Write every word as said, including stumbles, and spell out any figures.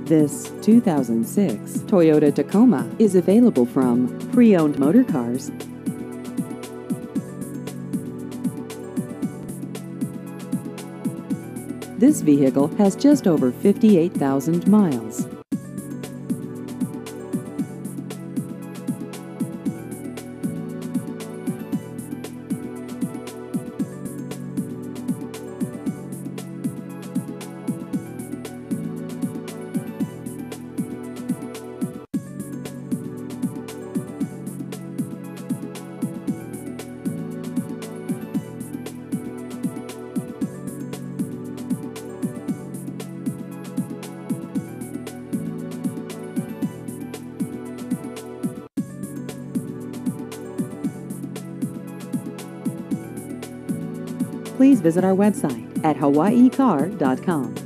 This two thousand six Toyota Tacoma is available from Pre-Owned Motor Cars. This vehicle has just over fifty-eight thousand miles. Please visit our website at hawaii car dot com.